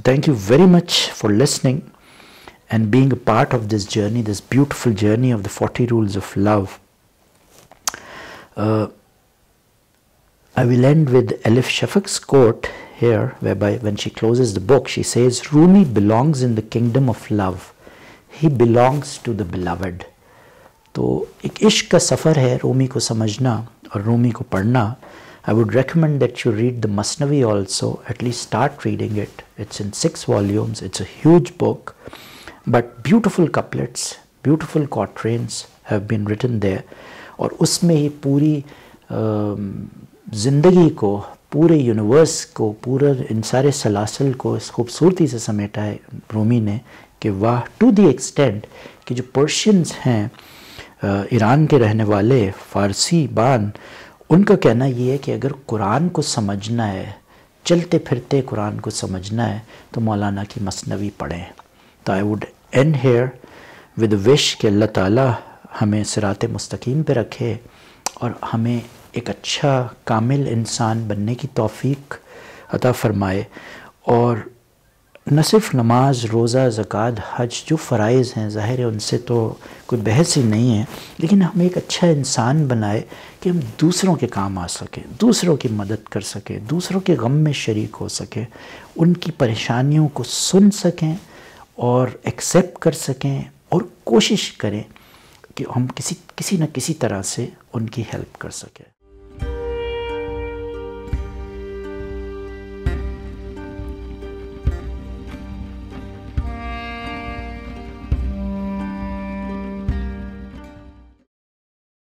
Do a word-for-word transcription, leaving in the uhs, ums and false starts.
So thank you very much for listening and being a part of this journey, this beautiful journey of the forty rules of love. Uh, I will end with Elif Shafak's quote here, whereby when she closes the book, she says, Rumi belongs in the kingdom of love. He belongs to the beloved. تو ایک عشق کا سفر ہے رومی کو سمجھنا اور رومی کو پڑھنا. I would recommend that you read the Masnavi also, at least start reading it. It's in six volumes, it's a huge book, but beautiful couplets, beautiful quatrains have been written there. اور اس میں ہی پوری زندگی کو, پورے universe کو, پورا ان سارے سلاسل کو اس خوبصورتی سے سمیٹا ہے رومی نے کہ واہ, ٹو دی ایکسٹینٹ کہ جو پرشینز ہیں ایران کے رہنے والے فارسی بان, ان کا کہنا یہ ہے کہ اگر قرآن کو سمجھنا ہے, چلتے پھرتے قرآن کو سمجھنا ہے, تو مولانا کی مثنوی پڑھیں. تو I would end here with wish کہ اللہ تعالیٰ ہمیں صراط مستقیم پہ رکھے اور ہمیں ایک اچھا کامل انسان بننے کی توفیق عطا فرمائے. اور نہ صرف نماز, روزہ, زکوٰۃ, حج جو فرائض ہیں, ظاہر ہے ان سے تو کوئی بحث ہی نہیں ہے, لیکن ہمیں ایک اچھا انسان بنائے کہ ہم دوسروں کے کام آ سکیں, دوسروں کی مدد کر سکیں, دوسروں کے غم میں شریک ہو سکیں, ان کی پریشانیوں کو سن سکیں اور ایکسیپٹ کر سکیں, اور کوشش کریں کہ ہم کسی کسی نہ کسی طرح سے ان کی ہیلپ کر سکیں.